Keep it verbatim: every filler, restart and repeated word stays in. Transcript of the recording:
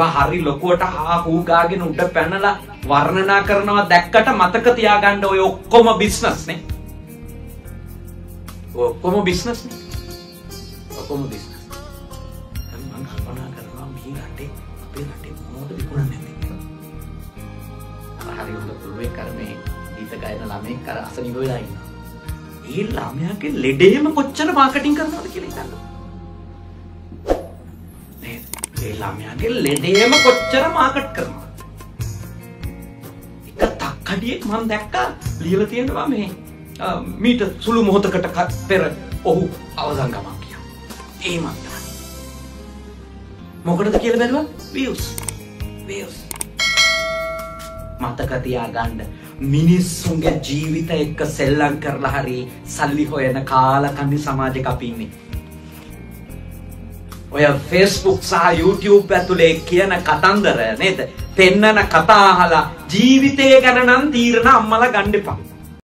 ඒවා හරි ලොකුවට හා හූ ගාගෙන උඩ පැනලා වර්ණනා කරනවා දැක්කට මතක තියාගන්න ඔය ඔක්කොම බිස්නස් නේ. ඔක්කොම බිස්නස් නේ. ඔක්කොම බිස්නස්. මම කල්පනා කරනවා මේ රටේ අපේ රටේ මොනවද විකුණන්නේ නැති. හරි හොඳ පුළුවන් කරන්නේ ගීත ගායන ළමෙක් කර අසනීප වෙලා ඉන්නවා. ඒ ළමයාගේ ලෙඩේම කොච්චර මාකටිං කරනවද කියලා හිතන්න. නේද? ඒ ළමයාගේ ලෙඩේම කොච්චර මාකට් කරනවද? එක තක්කඩියෙක් මම දැක්කා ලියලා තියෙනවා මේ මීට සුළු මොහොතකට පෙර ඔහු අවසන් ගමන් ගියා. ඒ මාත්‍රා. මොකටද කියලා බැලුවා? views. views. මතක තියාගන්න මිනිස්සුන්ගේ ජීවිත එක්ක සෙල්ලම් කරලා හරි සල්ලි හොයන කාලකන්ණි සමාජයක අපි ඉන්නේ. ඔය Facebook සහ YouTube ඇතුලේ කියන කතන්දර නේද? පෙන්නන කතා අහලා ජීවිතය ගැන නම් තීරණ අම්මලා ගන්න එපා.